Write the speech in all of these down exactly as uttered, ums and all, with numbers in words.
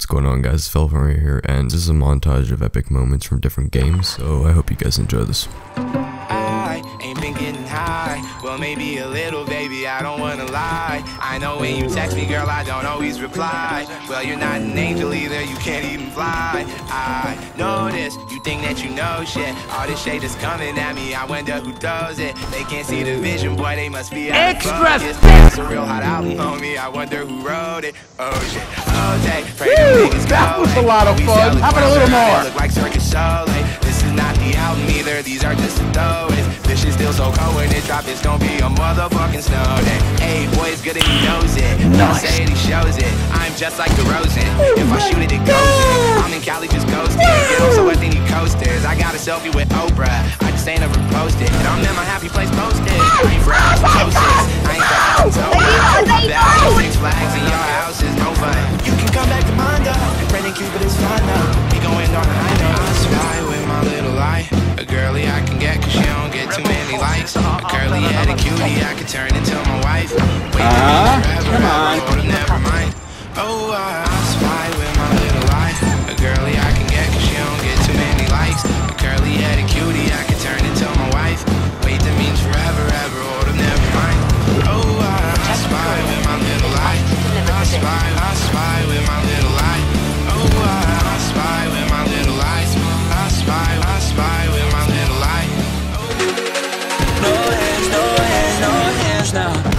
going on, guys? Felvin right here, and this is a montage of epic moments from different games, so I hope you guys enjoy this. I ain't been getting high, well maybe a little, baby, I don't wanna lie. I know when you text me, girl, I don't always reply. Well, you're not an angel either, you can't even fly. I know this, you think that you know shit. All this shade is coming at me, I wonder who does it. They can't see the vision, boy, they must be out of focus. It's a real hot album, homie, I wonder who wrote it. Oh shit, oh day, pray the niggas go. That was a lot of fun, how about a little more? Look like Circus Soleil. This is not the album either, these are just the throwaways. This shit's still so cold when it drop, it's gonna be a motherfucking snow day. Hey, boy, it's good and he knows it. Don't say it, he shows it. I'm just like DeRozan. If I shoot it, it goes in. I'm in Cali just coasting. Get on so I think he coasters. I got a selfie with Oprah. I just ain't ever posted. And I'm in my happy place posted. I ain't friends with closest. I ain't got so bad. Six flags in your house is no fun. You can come back to Mondo. Brandon Cupid is fine now. He going on I know. I spy with my little lie. A girlie I can get cause she don't get too many likes. A curly headed cutie I could turn into my wife. Wait uh, forever, come on. Oh, never mind. Oh, I, I spy with my little lie. A girlie I can get cause she don't get too many likes. A curly headed cutie I could turn into my wife. Wait, that means forever, ever, oh, never mind. Oh, I, I spy with my little lie. I spy, I spy with my little lie. Oh, I, I spy with my little lies. I spy, I spy with my little lie. No hands, no hands, no hands now.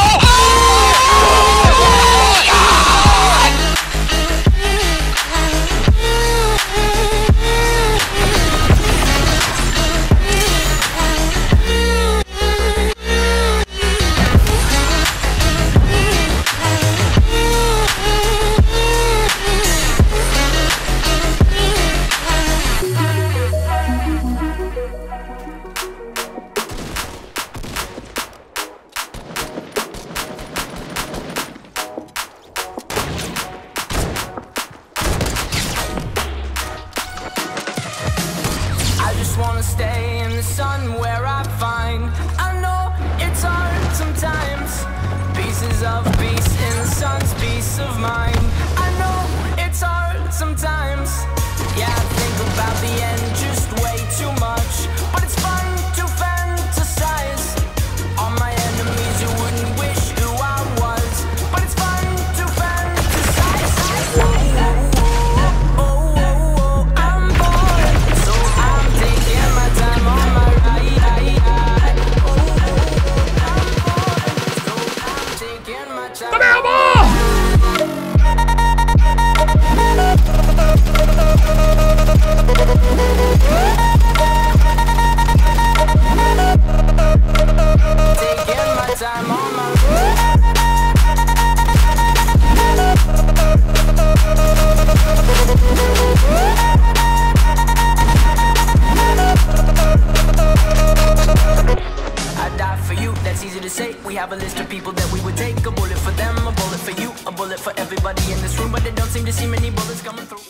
Wanna stay in the sun where I find I know it's hard sometimes. Pieces of peace in the sun's peace of mind. I know it's hard sometimes. Yeah, I think about the end just way too much. But it's fun to fantasize. All my enemies you wouldn't wish who I was. But it's fun to fantasize. Oh, oh, oh, oh, oh, I'm bored, so I'm taking my time on my ride. Oh, oh, oh, I'm bored, so I'm taking my time. Come here, boy! Taking my time on my I die for you, that's easy to say. We have a list of people that we would take. A bullet for them, a bullet for you, a bullet for everybody in this room. But they don't seem to see many bullets coming through.